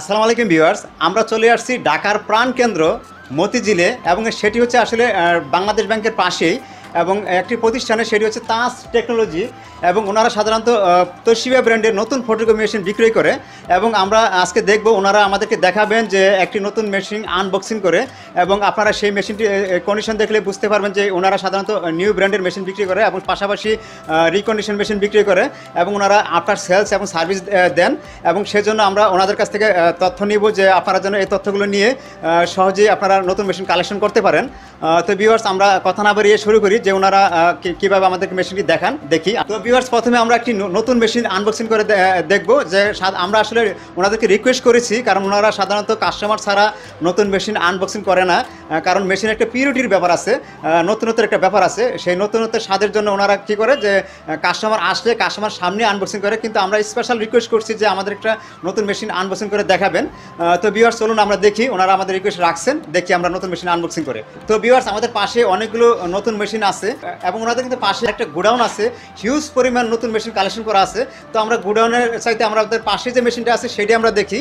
আসসালামু আলাইকুম ভিউয়ার্স, আমরা চলে আসছি ঢাকার প্রাণকেন্দ্র মতিঝিলে এবং সেটি হচ্ছে আসলে বাংলাদেশ ব্যাংকের পাশেই এবং একটি প্রতিষ্ঠানে সেটি হচ্ছে তাজ টেকনোলজি এবং ওনারা সাধারণত তোশিবা ব্র্যান্ডের নতুন ফটোকপি মেশিন বিক্রয় করে এবং আমরা আজকে দেখব ওনারা আমাদেরকে দেখাবেন যে একটি নতুন মেশিন আনবক্সিং করে এবং আপনারা সেই মেশিনটি কন্ডিশন দেখলে বুঝতে পারবেন যে ওনারা সাধারণত নিউ ব্র্যান্ডের মেশিন বিক্রি করে এবং পাশাপাশি রিকন্ডিশন মেশিন বিক্রি করে এবং ওনারা আফটার সেলস এবং সার্ভিস দেন এবং সেজন্য আমরা ওনাদের কাছ থেকে তথ্য নিব যে আপনারা যেন এই তথ্যগুলো নিয়ে সহজেই আপনারা নতুন মেশিন কালেকশন করতে পারেন। তো ভিউয়ার্স, আমরা কথা না বাড়িয়ে শুরু করি যে ওনারা কীভাবে আমাদেরকে মেশিনটি দেখান দেখি। তো ভিউয়ার্স, প্রথমে আমরা একটি নতুন মেশিন আনবক্সিং করে দেখব যে আমরা আসলে ওনাদেরকে রিকোয়েস্ট করেছি, কারণ ওনারা সাধারণত কাস্টমার ছাড়া নতুন মেশিন আনবক্সিং করে না, কারণ মেশিনের একটা পিউরিটির ব্যাপার আছে, নতুনত্বের একটা ব্যাপার আছে। সেই নতুনত্বের স্বাদের জন্য ওনারা কী করে যে কাস্টমার আসলে কাস্টমার সামনে আনবক্সিং করে, কিন্তু আমরা স্পেশাল রিকোয়েস্ট করছি যে আমাদের একটা নতুন মেশিন আনবক্সিং করে দেখাবেন। তো ভিউয়ার্স, চলুন আমরা দেখি ওনারা আমাদের রিকোয়েস্ট রাখছেন, দেখি আমরা নতুন মেশিন আনবক্সিং করে। তো ভিউয়ার্স, আমাদের পাশে অনেকগুলো নতুন মেশিন আছে এবং ওনাদের কিন্তু পাশে একটা গোডাউন আছে, হিউজ পরিমাণ নতুন মেশিন কালেকশন করা আছে। তো আমরা গোডাউনের চাইতে আমাদের পাশে যে মেশিনটা আছে সেটি আমরা দেখি।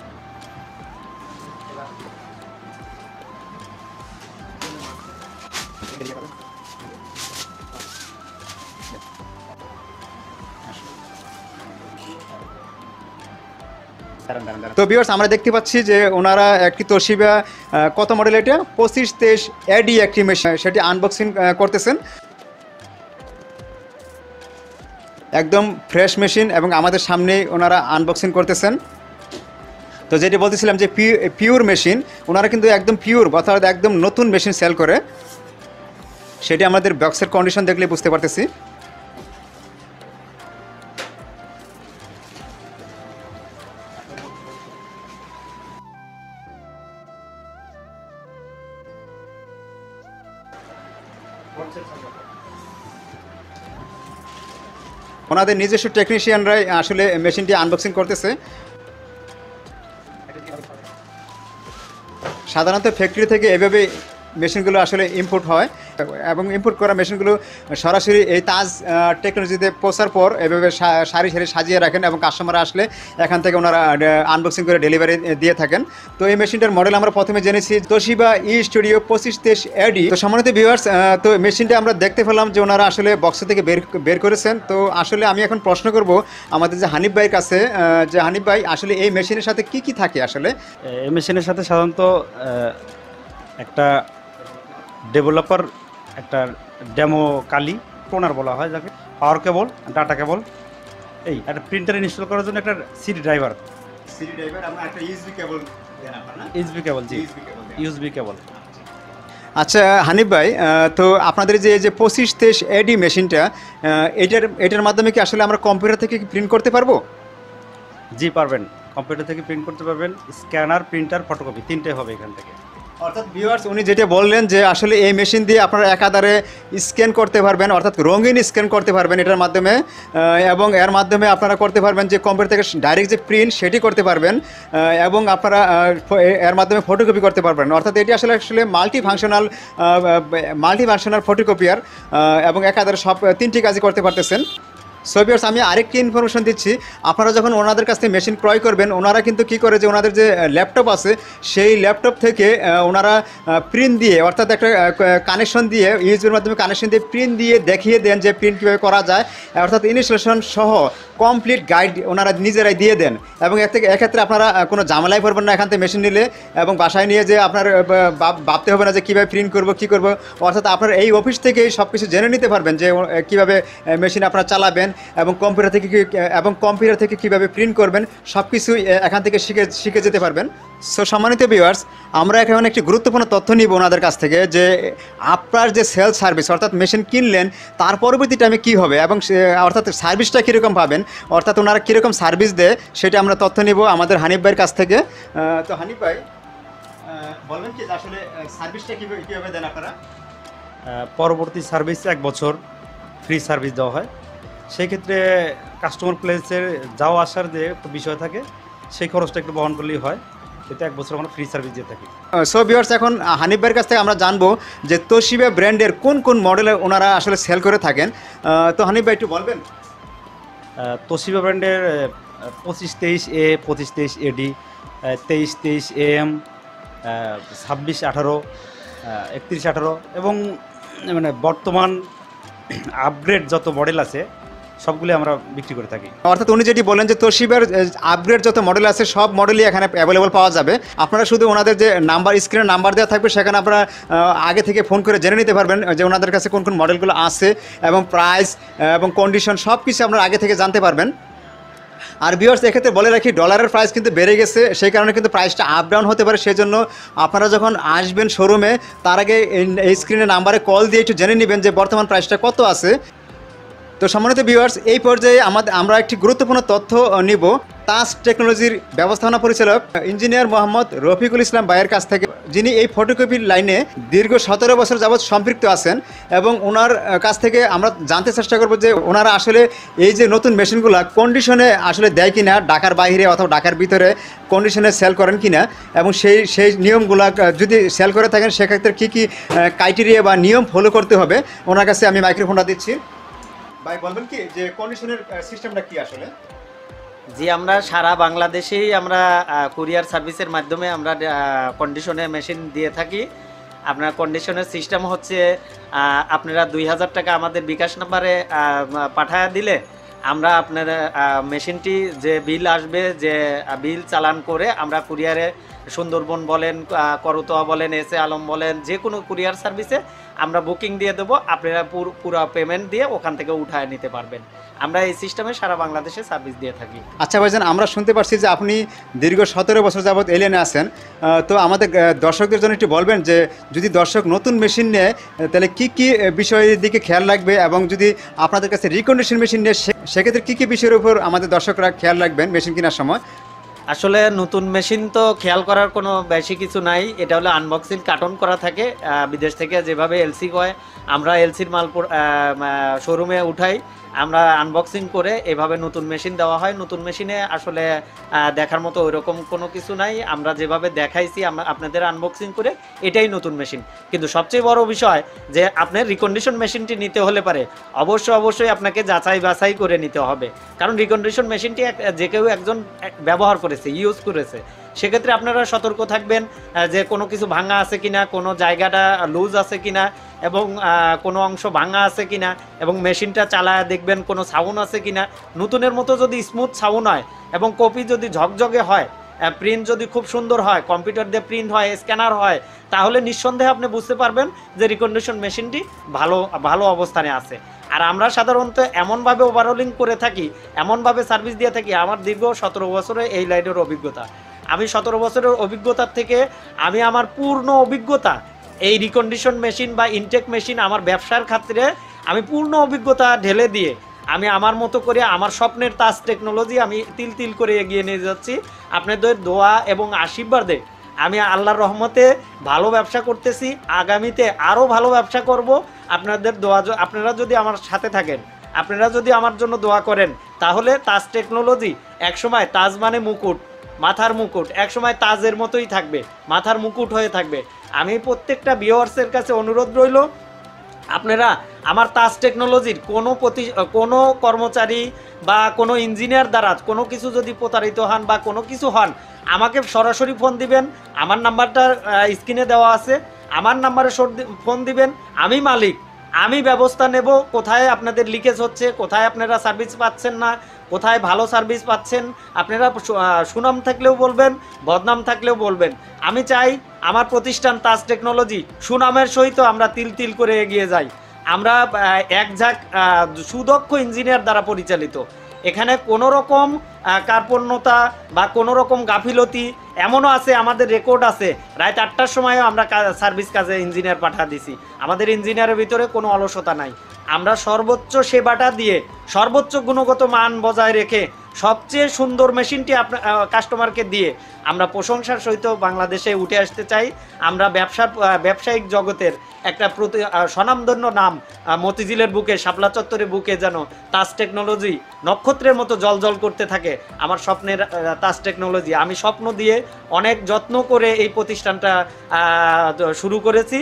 তো ভিউয়ার্স, আমরা দেখতে পাচ্ছি যে ওনারা একটি তোশিবা কত মডেল, এটা 2523 এডি একটি মেশিন, সেটি আনবক্সিং করতেছেন। একদম ফ্রেশ মেশিন এবং আমাদের সামনেই ওনারা আনবক্সিং করতেছেন। তো যেটি বলতেছিলাম যে পিওর মেশিন, ওনারা কিন্তু একদম পিওর অর্থাৎ একদম নতুন মেশিন সেল করে, সেটি আমাদের বক্সের কন্ডিশন দেখলে বুঝতে পারতেছি। ওনাদের নিজস্ব টেকনিশিয়ানরাই আসলে মেশিনটি আনবক্সিং করতেছে। সাধারণত ফ্যাক্টরি থেকে এভাবে মেশিনগুলো আসলে ইম্পোর্ট হয় এবং ইম্পোর্ট করা মেশিনগুলো সরাসরি এই তাজ টেকনোলজিতে পৌঁছার পর এভাবে সারি সারি সাজিয়ে রাখেন এবং কাস্টমার আসলে এখান থেকে ওনারা আনবক্সিং করে ডেলিভারি দিয়ে থাকেন। তো এই মেশিনটার মডেল আমরা প্রথমে জেনেছি তোশিবা স্টুডিও 2523 এডি। তো সম্মানিত ভিউয়ার্স, তো মেশিনটা আমরা দেখতে পেলাম যে ওনারা আসলে বক্স থেকে বের করেছেন। তো আসলে আমি এখন প্রশ্ন করব আমাদের যে হানিফ ভাইয়ের কাছে, যে হানিফ ভাই আসলে এই মেশিনের সাথে কি কি থাকে? আসলে এই মেশিনের সাথে সাধারণত একটা ডেভেলপার, একটা ডেমো কালি টোনার বলা হয় যাকে, পাওয়ার কেবল, ডাটা কেবল, এই একটা প্রিন্টার ইনস্টল করার জন্য একটা সিডি ড্রাইভার এবং একটা ইউএসবি কেবল দেন আপনারা। ইউএসবি কেবল, জি ইউএসবি কেবল। আচ্ছা হানিফ ভাই, তো আপনাদের যে 2523 এডি মেশিনটা, এটার মাধ্যমে কি আসলে আমরা কম্পিউটার থেকে প্রিন্ট করতে পারবো? জি পারবেন, কম্পিউটার থেকে প্রিন্ট করতে পারবেন। স্ক্যানার, প্রিন্টার, ফটোকপি তিনটে হবে এখান থেকে। অর্থাৎ ভিউয়ার্স, উনি যেটা বললেন যে আসলে এই মেশিন দিয়ে আপনারা একাধারে স্ক্যান করতে পারবেন, অর্থাৎ রঙিন স্ক্যান করতে পারবেন এটার মাধ্যমে, এবং এর মাধ্যমে আপনারা করতে পারবেন যে কম্পিউটার থেকে ডাইরেক্ট যে প্রিন্ট সেটি করতে পারবেন এবং আপনারা এর মাধ্যমে ফটোকপি করতে পারবেন। অর্থাৎ এটি আসলে মাল্টি ফাংশনাল ফটোকপিয়ার এবং একাধারে সব তিনটি কাজই করতে পারতেছেন। সো ভিউয়ার্স, আমি আরেকটি ইনফরমেশন দিচ্ছি, আপনারা যখন ওনাদের কাছ থেকে মেশিন ক্রয় করবেন, ওনারা কিন্তু কী করে যে ওনাদের যে ল্যাপটপ আছে সেই ল্যাপটপ থেকে ওনারা প্রিন্ট দিয়ে, অর্থাৎ একটা কানেকশন দিয়ে, ইউএসবির মাধ্যমে কানেকশন দিয়ে প্রিন্ট দিয়ে দেখিয়ে দেন যে প্রিন্ট কীভাবে করা যায়, অর্থাৎ ইনস্টলেশন সহ কমপ্লিট গাইড ওনারা নিজেরাই দিয়ে দেন এবং এক্ষেত্রে আপনারা কোনো ঝামেলায় পড়বেন না এখান থেকে মেশিন নিলে, এবং বাসায় নিয়ে যে আপনার ভাবতে হবে না যে কীভাবে প্রিন্ট করবো কী করবো। অর্থাৎ আপনার এই অফিস থেকেই সব কিছু জেনে নিতে পারবেন যে কীভাবে মেশিন আপনারা চালাবেন এবং কম্পিউটার থেকে কীভাবে প্রিন্ট করবেন, সব কিছু এখান থেকে শিখে যেতে পারবেন। সো সম্মানিত ভিউয়ার্স, আমরা এখন একটি গুরুত্বপূর্ণ তথ্য নিব ওনাদের কাছ থেকে যে আপনার যে সেল সার্ভিস, অর্থাৎ মেশিন কিনলেন তার পরবর্তী টাইমে কী হবে এবং অর্থাৎ সার্ভিসটা কীরকম পাবেন, অর্থাৎ ওনারা কীরকম সার্ভিস দেয় সেটা আমরা তথ্য নিব আমাদের হানিফ ভাইয়ের কাছ থেকে। তো হানিফ ভাই, বলবেন কি আসলে সার্ভিসটা কীভাবে দেন আপনারা? পরবর্তী সার্ভিস 1 বছর ফ্রি সার্ভিস দেওয়া হয়। সেই ক্ষেত্রে কাস্টমার প্লেসের যাওয়া আসার যে বিষয় থাকে সেই খরচটা একটু বহন করলেই হয়। এতে 1 বছর আমরা ফ্রি সার্ভিস দিয়ে থাকি। সো ভিউয়ার্স, এখন হানিফ ভাইয়ের কাছ থেকে আমরা জানবো যে তোশিবা ব্র্যান্ডের কোন কোন মডেলে ওনারা আসলে সেল করে থাকেন। তো হানিফ ভাই একটু বলবেন। তোশিবা ব্র্যান্ডের 2523A, 2523AD, 23 AM, 26-18, 31-18 এবং মানে বর্তমান আপগ্রেড যত মডেল আছে সবগুলি আমরা বিক্রি করে থাকি। অর্থাৎ উনি যেটি বললেন যে তোশিবার আপগ্রেড যত মডেল আছে সব মডেলই এখানে অ্যাভেলেবল পাওয়া যাবে। আপনারা শুধু ওনাদের যে নাম্বার, স্ক্রিনে নাম্বার দেওয়া থাকবে, সেখানে আপনারা আগে থেকে ফোন করে জেনে নিতে পারবেন যে ওনাদের কাছে কোন কোন মডেলগুলো আছে এবং প্রাইস এবং কন্ডিশন সব কিছু আপনারা আগে থেকে জানতে পারবেন। আর ভিউয়ার্স, এক্ষেত্রে বলে রাখি, ডলারের প্রাইস কিন্তু বেড়ে গেছে, সেই কারণে কিন্তু প্রাইসটা আপ ডাউন হতে পারে। সেজন্য আপনারা যখন আসবেন শোরুমে, তার আগে এই স্ক্রিনে নাম্বারে কল দিয়ে একটু জেনে নেবেন যে বর্তমান প্রাইসটা কত আছে। তো সম্মানিত ভিউয়ার্স, এই পর্যায়ে আমরা একটি গুরুত্বপূর্ণ তথ্য নিব তাজ টেকনোলজির ব্যবস্থাপনা পরিচালক ইঞ্জিনিয়ার মোহাম্মদ রফিকুল ইসলাম ভাইয়ের কাছ থেকে, যিনি এই ফটোকপির লাইনে দীর্ঘ 17 বছর যাবৎ সম্পৃক্ত আছেন। এবং ওনার কাছ থেকে আমরা জানতে চেষ্টা করব যে ওনারা আসলে এই যে নতুন মেশিনগুলো কন্ডিশনে আসলে দেয় কিনা, ঢাকার বাইরে অথবা ঢাকার ভিতরে কন্ডিশনে সেল করেন কিনা, এবং সেই নিয়মগুলো যদি সেল করে থাকেন সেক্ষেত্রে কী কী ক্রাইটেরিয়া বা নিয়ম ফলো করতে হবে। ওনার কাছে আমি মাইক্রোফোনটা দিচ্ছি। ভাই, বলবেন কি যে কন্ডিশনের সিস্টেমটা কি আসলে? জি, আমরা সারা বাংলাদেশেই আমরা কুরিয়ার সার্ভিসের মাধ্যমে আমরা কন্ডিশনের মেশিন দিয়ে থাকি। আপনার কন্ডিশনের সিস্টেম হচ্ছে আপনারা 2000 টাকা আমাদের বিকাশ নাম্বারে পাঠায় দিলে আমরা আপনার মেশিনটি যে বিল আসবে, যে বিল চালান করে আমরা কুরিয়ারে সুন্দরবন বলেন, করতোয়া বলেন, এসে আলম বলেন, যে কোনো কুরিয়ার সার্ভিসে আমরা বুকিং দিয়ে দেবো। আপনারা পুরো পেমেন্ট দিয়ে ওখান থেকে উঠায় নিতে পারবেন। আমরা এই সিস্টেমে সারা বাংলাদেশে সার্ভিস দিয়ে থাকি। আচ্ছা ভাইজান, আমরা শুনতে পারছি যে আপনি দীর্ঘ 17 বছর যাবৎ এলিয়েনে আছেন। তো আমাদের দর্শকদের জন্য একটু বলবেন যে যদি দর্শক নতুন মেশিন নেয় তাহলে কি কি বিষয়ের দিকে খেয়াল রাখবে, এবং যদি আপনাদের কাছে রিকন্ডিশন মেশিন নেয় সেক্ষেত্রে কী কী বিষয়ের উপর আমাদের দর্শকরা খেয়াল রাখবেন মেশিন কেনার সময়? আসলে নতুন মেশিন তো খেয়াল করার কোনো বেশি কিছু নাই। এটা হলো আনবক্সিং কার্টন করা থাকে। বিদেশ থেকে যেভাবে এলসি হয়, আমরা এলসির মাল শোরুমে উঠাই, আমরা আনবক্সিং করে এভাবে নতুন মেশিন দেওয়া হয়। নতুন মেশিনে আসলে দেখার মতো ওইরকম কোনো কিছু নাই। আমরা যেভাবে দেখাইছি আপনাদের আনবক্সিং করে, এটাই নতুন মেশিন। কিন্তু সবচেয়ে বড় বিষয় যে আপনার রিকন্ডিশন মেশিনটি নিতে হলে পারে অবশ্যই আপনাকে যাচাই বাছাই করে নিতে হবে। কারণ রিকন্ডিশন মেশিনটি যে কেউ একজন ব্যবহার করেছে, ইউজ করেছে, সেক্ষেত্রে আপনারা সতর্ক থাকবেন যে কোনো কিছু ভাঙা আছে কিনা, কোনো জায়গাটা লুজ আছে কিনা, এবং কোনো অংশ ভাঙা আছে কিনা, এবং মেশিনটা চালায় দেখবেন কোনো সাউন্ড আছে কিনা। নতুনের মতো যদি স্মুথ সাউন্ড হয় এবং কপি যদি ঝকঝকে হয়, প্রিন্ট যদি খুব সুন্দর হয়, কম্পিউটার দিয়ে প্রিন্ট হয়, স্ক্যানার হয়, তাহলে নিঃসন্দেহে আপনি বুঝতে পারবেন যে রিকন্ডিশন মেশিনটি ভালো অবস্থানে আছে। আর আমরা সাধারণত এমনভাবে ওভারঅলিং করে থাকি, এমনভাবে সার্ভিস দিয়ে থাকি। আমার দীর্ঘ 17 বছরের এই লাইনের অভিজ্ঞতা। আমি 17 বছরের অভিজ্ঞতার থেকে আমি আমার পূর্ণ অভিজ্ঞতা এই রিকন্ডিশন মেশিন বা ইনটেক মেশিন আমার ব্যবসার ক্ষেত্রে আমি পূর্ণ অভিজ্ঞতা ঢেলে দিয়ে আমি আমার মতো করে আমার স্বপ্নের তাজ টেকনোলজি আমি তিল করে এগিয়ে নিয়ে যাচ্ছি। আপনাদের দোয়া এবং আশীর্বাদে আমি আল্লাহর রহমতে ভালো ব্যবসা করতেছি, আগামীতে আরও ভালো ব্যবসা করব। আপনাদের দোয়া, আপনারা যদি আমার সাথে থাকেন, আপনারা যদি আমার জন্য দোয়া করেন, তাহলে তাজ টেকনোলজি একসময় তাজ মানে মুকুট, মাথার মুকুট, একসময় তাজের মতোই থাকবে, মাথার মুকুট হয়ে থাকবে। আমি প্রত্যেকটা ভিউয়ার্সের কাছে অনুরোধ রইল, আপনারা আমার তাজ টেকনোলজির কোনো কর্মচারী বা কোনো ইঞ্জিনিয়ার দ্বারা কোনো কিছু যদি প্রতারিত হন বা কোনো কিছু হন, আমাকে সরাসরি ফোন দিবেন। আমার নাম্বারটা স্ক্রিনে দেওয়া আছে, আমার নাম্বারে ফোন দিবেন। আমি মালিক, আমি ব্যবস্থা নেব। কোথায় আপনাদের লিকেজ হচ্ছে, কোথায় আপনারা সার্ভিস পাচ্ছেন না, কোথায় ভালো সার্ভিস পাচ্ছেন, আপনারা সুনাম থাকলেও বলবেন, বদনাম থাকলেও বলবেন। আমি চাই আমার প্রতিষ্ঠান তাজ টেকনোলজি সুনামের সহিত আমরা তিল করে এগিয়ে যাই। আমরা একঝাঁক সুদক্ষ ইঞ্জিনিয়ার দ্বারা পরিচালিত। এখানে কোনো রকম কার্পণ্যতা বা কোনো রকম গাফিলতি এমনও আছে, আমাদের রেকর্ড আছে, রাত 8টার সময়ও আমরা সার্ভিস কাজে ইঞ্জিনিয়ার পাঠা দিছি। আমাদের ইঞ্জিনিয়ারের ভিতরে কোনো অলসতা নাই। আমরা সর্বোচ্চ সেবাটা দিয়ে, সর্বোচ্চ গুণগত মান বজায় রেখে, সবচেয়ে সুন্দর মেশিনটি কাস্টমারকে দিয়ে আমরা প্রশংসার সহিত বাংলাদেশে উঠে আসতে চাই। আমরা ব্যবসায়িক জগতের একটা স্বনামধন্য নাম মতিঝিলের বুকে, শাপলা চত্বরের বুকে যেন তাজ টেকনোলজি নক্ষত্রের মতো জলজল করতে থাকে। আমার স্বপ্নের তাজ টেকনোলজি, আমি স্বপ্ন দিয়ে অনেক যত্ন করে এই প্রতিষ্ঠানটা শুরু করেছি।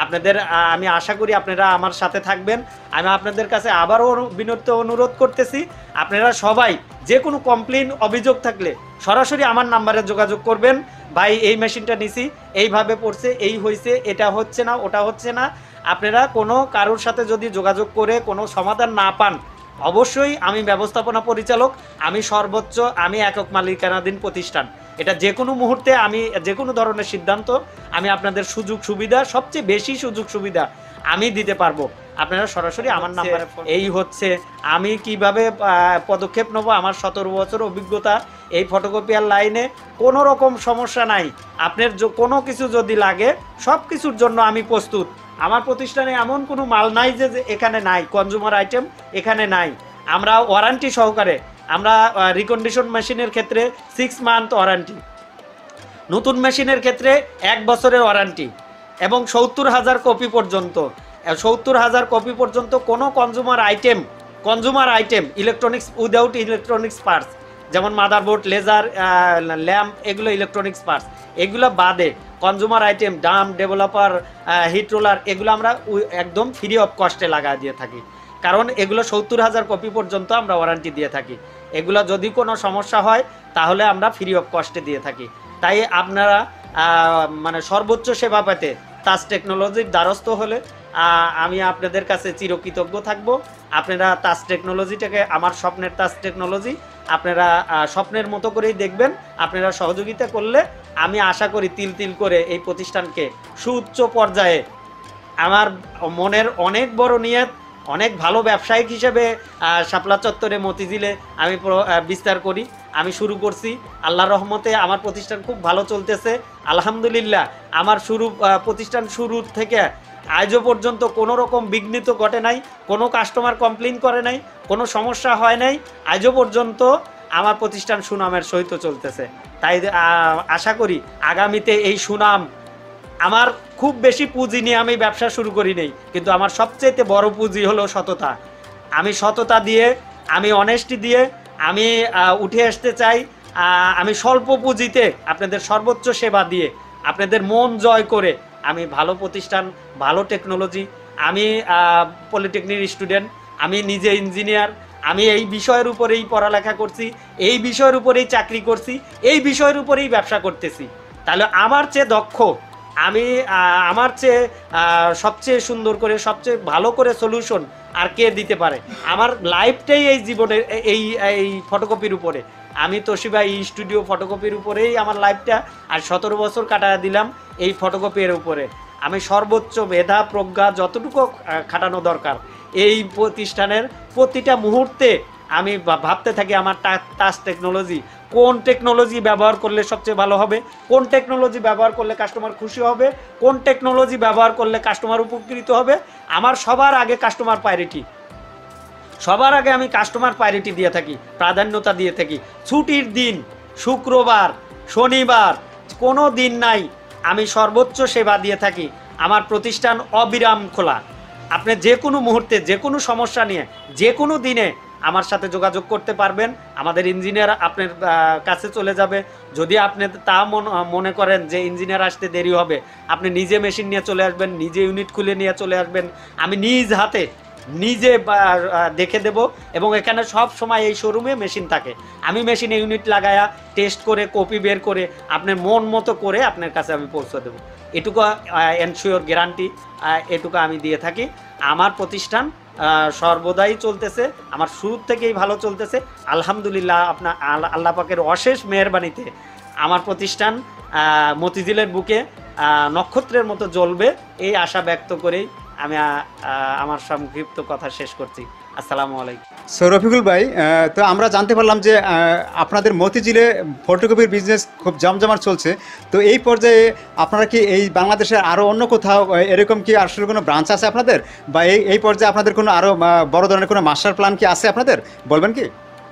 আমি আশা করি আপনারা আমার সাথে থাকবেন। আমি আপনাদের কাছে আবারও বিনীত অনুরোধ করতেছি, আপনারা সবাই যে কোনো কমপ্লেন অভিযোগ থাকলে সরাসরি আমার নাম্বারে যোগাযোগ করবেন। ভাই এই মেশিনটা নিছি, এইভাবে পড়ছে, এই হয়েছে, এটা হচ্ছে না, ওটা হচ্ছে না। আপনারা কোনো কারোর সাথে যদি যোগাযোগ করে কোনো সমাধান না পান, অবশ্যই আমি ব্যবস্থাপনা পরিচালক, আমি সর্বোচ্চ, আমি একক মালিকানাধীন প্রতিষ্ঠান। এটা যে কোনো মুহূর্তে আমি যে কোনো ধরনের সিদ্ধান্ত আমি আপনাদের সুযোগ সুবিধা, সবচেয়ে বেশি সুযোগ সুবিধা আমি দিতে পারবো। আপনারা সরাসরি আমার নাম্বারে, এই হচ্ছে আমি কিভাবে পদক্ষেপ নেবো। আমার 17 বছর অভিজ্ঞতা এই ফটোকপিয়ার লাইনে, কোনো রকম সমস্যা নাই। আপনার কোনো কিছু যদি লাগে, সব কিছুর জন্য আমি প্রস্তুত। আমার প্রতিষ্ঠানে এমন কোনো মাল নাই যে এখানে নাই, কনজিউমার আইটেম এখানে নাই। আমরা ওয়ারান্টি সহকারে, আমরা রিকন্ডিশন মেশিনের ক্ষেত্রে 6 মান্থ ওয়ারান্টি, নতুন মেশিনের ক্ষেত্রে 1 বছরের ওয়ারান্টি, এবং 70,000 কপি পর্যন্ত, 70,000 কপি পর্যন্ত কোনো consumer item electronics without electronics parts, যেমন মাদারবোর্ড, লেজার, ল্যাম্প, এগুলো ইলেকট্রনিক্স পার্টস, এগুলো বাদে consumer item, drum, developer, heat roller, এগুলো আমরা একদম ফ্রি অফ কস্টে লাগা দিয়ে থাকি। কারণ এগুলো 70,000 কপি পর্যন্ত আমরা ওয়ারান্টি দিয়ে থাকি। এগুলো যদি কোনো সমস্যা হয় তাহলে আমরা ফ্রি অফ কস্টে দিয়ে থাকি। তাই আপনারা মানে সর্বোচ্চ সেবা পেতে তাজ টেকনোলজির দ্বারস্থ হলে আমি আপনাদের কাছে চিরকৃতজ্ঞ থাকব। আপনারা তাজ টেকনোলজিটাকে, আমার স্বপ্নের তাজ টেকনোলজি, আপনারা স্বপ্নের মতো করেই দেখবেন। আপনারা সহযোগিতা করলে আমি আশা করি তিল তিল করে এই প্রতিষ্ঠানকে সুউচ্চ পর্যায়ে, আমার মনের অনেক বড় নিয়ত, অনেক ভালো ব্যবসায়িক হিসেবে শাপলা চত্বরে মতিঝিলে আমি বিস্তার করি। আমি শুরু করছি, আল্লাহর রহমতে আমার প্রতিষ্ঠান খুব ভালো চলতেছে আলহামদুলিল্লাহ। আমার প্রতিষ্ঠান শুরু থেকে আজও পর্যন্ত কোনো রকম বিঘ্নিত ঘটে নাই, কোনো কাস্টমার কমপ্লেন করে নাই, কোনো সমস্যা হয় নাই। আজও পর্যন্ত আমার প্রতিষ্ঠান সুনামের সহিত চলতেছে। তাই আশা করি আগামীতে এই সুনাম, আমার খুব বেশি পুঁজি নিয়ে আমি ব্যবসা শুরু করি নেই, কিন্তু আমার সবচেয়ে বড় পুঁজি হলো সততা। আমি সততা দিয়ে, আমি অনেস্টি দিয়ে আমি উঠে আসতে চাই। আমি স্বল্প পুঁজিতে আপনাদের সর্বোচ্চ সেবা দিয়ে, আপনাদের মন জয় করে, আমি ভালো প্রতিষ্ঠান, ভালো টেকনোলজি, আমি পলিটেকনিক স্টুডেন্ট, আমি নিজে ইঞ্জিনিয়ার, আমি এই বিষয়ের উপরেই পড়ালেখা করছি, এই বিষয়ের উপরেই চাকরি করছি, এই বিষয়ের উপরেই ব্যবসা করতেছি। তাহলে আমার চেয়ে দক্ষ, আমি আমার চেয়ে সবচেয়ে সুন্দর করে, সবচেয়ে ভালো করে সলিউশন আর কে দিতে পারে? আমার লাইফটাই এই জীবনের এই ফটোকপির উপরে। আমি তোশিবা স্টুডিও ফটোকপির উপরেই আমার লাইফটা, আর 17 বছর কাটা দিলাম এই ফটোকপির উপরে। আমি সর্বোচ্চ মেধা প্রজ্ঞা যতটুকু খাটানো দরকার এই প্রতিষ্ঠানের প্রতিটা মুহূর্তে আমি ভাবতে থাকি আমার টাচ টেকনোলজি, কোন টেকনোলজি ব্যবহার করলে সবচেয়ে ভালো হবে, কোন টেকনোলজি ব্যবহার করলে কাস্টমার খুশি হবে, কোন টেকনোলজি ব্যবহার করলে কাস্টমার উপকৃত হবে। আমার সবার আগে কাস্টমার প্রায়োরিটি, সবার আগে আমি কাস্টমার প্রায়োরিটি দিয়ে থাকি, প্রাধান্যতা দিয়ে থাকি। ছুটির দিন, শুক্রবার, শনিবার, কোনো দিন নাই, আমি সর্বোচ্চ সেবা দিয়ে থাকি। আমার প্রতিষ্ঠান অবিরাম খোলা। আপনি যে কোনো মুহূর্তে, যে কোনো সমস্যা নিয়ে, যে কোনো দিনে আমার সাথে যোগাযোগ করতে পারবেন। আমাদের ইঞ্জিনিয়ার আপনার কাছে চলে যাবে। যদি আপনি তা মনে করেন যে ইঞ্জিনিয়ার আসতে দেরি হবে, আপনি নিজে মেশিন নিয়ে চলে আসবেন, নিজে ইউনিট খুলে নিয়ে চলে আসবেন। আমি নিজ হাতে নিজে দেখে দেব, এবং এখানে সব সময় এই শোরুমে মেশিন থাকে। আমি মেশিনে ইউনিট লাগায়া টেস্ট করে কপি বের করে আপনার মন মতো করে আপনার কাছে আমি পৌঁছে দেবো। এটুকু এনশিওর গ্যারান্টি, এটুকু আমি দিয়ে থাকি। আমার প্রতিষ্ঠান সর্বদাই চলতেছে, আমার শুরু থেকেই ভালো চলতেছে আলহামদুলিল্লাহ। আপনার আল্লাহ পাকের অশেষ মেহেরবানিতে আমার প্রতিষ্ঠান মতিঝিলের বুকে নক্ষত্রের মতো জ্বলবে, এই আশা ব্যক্ত করেই আমি আমার সংক্ষিপ্ত কথা শেষ করছি। আসসালামু আলাইকুম। সো রফিকুল ভাই, তো আমরা জানতে পারলাম যে আপনাদের মতিঝিলে ফটোকপির বিজনেস খুব জমজমাট চলছে। তো এই পর্যায়ে আপনারা কি এই বাংলাদেশের আরও অন্য কোথাও এরকম কি আসলে কোনো ব্রাঞ্চ আছে আপনাদের, বা এই পর্যায়ে আপনাদের কোনো আরও বড় ধরনের কোনো মাস্টার প্ল্যান কি আছে আপনাদের, বলবেন কি?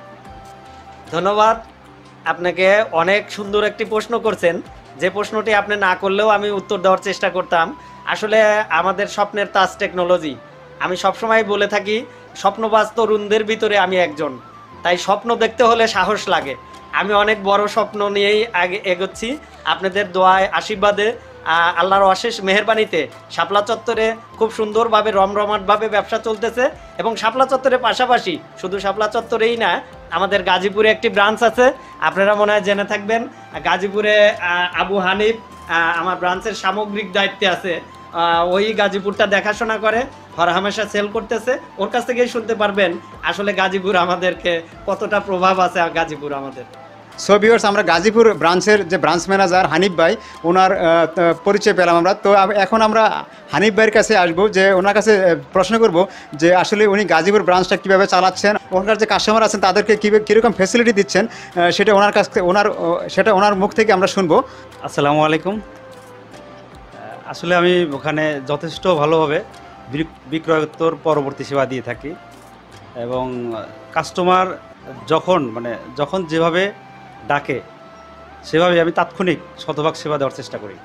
ধন্যবাদ আপনাকে, অনেক সুন্দর একটি প্রশ্ন করছেন, যে প্রশ্নটি আপনি না করলেও আমি উত্তর দেওয়ার চেষ্টা করতাম। আসলে আমাদের স্বপ্নের তাজ টেকনোলজি, আমি সবসময় বলে থাকি স্বপ্নবাজ তরুণদের ভিতরে আমি একজন। তাই স্বপ্ন দেখতে হলে সাহস লাগে। আমি অনেক বড় স্বপ্ন নিয়েই আগে এগোচ্ছি। আপনাদের দোয়ায়, আশীর্বাদে আল্লাহর অশেষ মেহেরবানিতে শাপলা চত্বরে খুব সুন্দরভাবে রমরমাটভাবে ব্যবসা চলতেছে। এবং শাপলা চত্বরের পাশাপাশি শুধু শাপলা চত্বরেই না, আমাদের গাজীপুরে একটি ব্রাঞ্চ আছে, আপনারা মনে হয় জেনে থাকবেন। গাজীপুরে আবু হানিফ আমার ব্রাঞ্চের সামগ্রিক দায়িত্বে আছে, ওই গাজীপুরটা দেখাশোনা করে, হরহামেশা সেল করতেছে। ওর কাছ থেকেই শুনতে পারবেন আসলে গাজীপুর আমাদেরকে কতটা প্রভাব আছে গাজীপুর আমাদের। সো ভিউয়ার্স, আমরা গাজীপুর ব্রাঞ্চের যে ব্রাঞ্চ ম্যানেজার হানিফ ভাই, ওনার পরিচয় পেলাম আমরা। তো এখন আমরা হানিফ ভাইয়ের কাছে আসবো, যে ওনার কাছে প্রশ্ন করব যে আসলে উনি গাজীপুর ব্রাঞ্চটা কীভাবে চালাচ্ছেন, ওনার যে কাস্টমার আছেন তাদেরকে কীরকম ফ্যাসিলিটি দিচ্ছেন, সেটা ওনার কাছ থেকে ওনার মুখ থেকে আমরা শুনবো। আসসালামু আলাইকুম। আসলে আমি ওখানে যথেষ্ট ভালোভাবে বিক্রয়োত্তর পরবর্তী সেবা দিয়ে থাকি, এবং কাস্টমার যখন যেভাবে ডাকে সেভাবে আমি তাৎক্ষণিক শতভাগ সেবা দেওয়ার চেষ্টা করি।